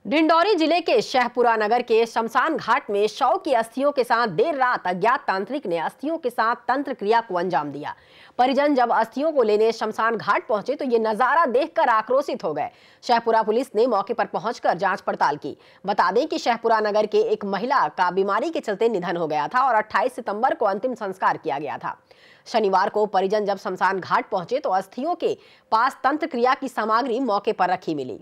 डिंडौरी जिले के शहपुरा नगर के शमशान घाट में शव की अस्थियों के साथ देर रात अज्ञात तांत्रिक ने अस्थियों के साथ तंत्र क्रिया को अंजाम दिया। परिजन जब अस्थियों को लेने शमशान घाट पहुंचे तो ये नजारा देखकर आक्रोशित हो गए। शहपुरा पुलिस ने मौके पर पहुंचकर जांच पड़ताल की। बता दें कि शहपुरा नगर के एक महिला का बीमारी के चलते निधन हो गया था और 28 सितंबर को अंतिम संस्कार किया गया था। शनिवार को परिजन जब शमशान घाट पहुंचे तो अस्थियों के पास तंत्र क्रिया की सामग्री मौके पर रखी मिली।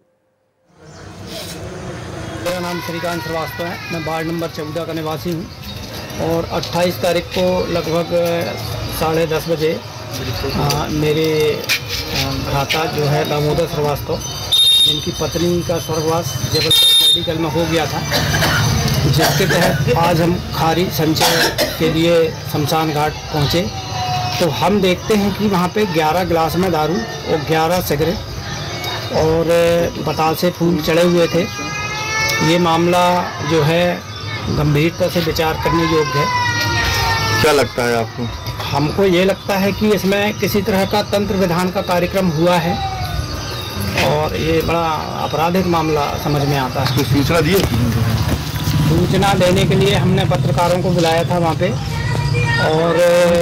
मेरा नाम श्रीकांत श्रीवास्तव है। मैं वार्ड नंबर 14 का निवासी हूँ और 28 तारीख को लगभग 10:30 बजे मेरे भ्राता जो है दामोदर श्रीवास्तव, जिनकी पत्नी का स्वर्गवास जबलपुर मेडिकल में हो गया था, जिसके तहत आज हम खारी संचय के लिए शमशान घाट पहुँचे तो हम देखते हैं कि वहाँ पे 11 गिलास में दारू और 11 सिगरेट और बतासे फूल चढ़े हुए थे। ये मामला जो है गंभीरता से विचार करने योग्य है। क्या लगता है आपको? हमको ये लगता है कि इसमें किसी तरह का तंत्र विधान का कार्यक्रम हुआ है और ये बड़ा आपराधिक मामला समझ में आता है। तो सूचना दी? सूचना देने के लिए हमने पत्रकारों को बुलाया था वहाँ पे और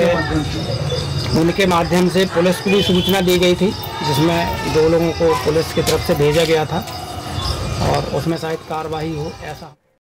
उनके माध्यम से पुलिस को भी सूचना दी गई थी, जिसमें 2 लोगों को पुलिस की तरफ से भेजा गया था और उसमें शायद कार्रवाई हो ऐसा।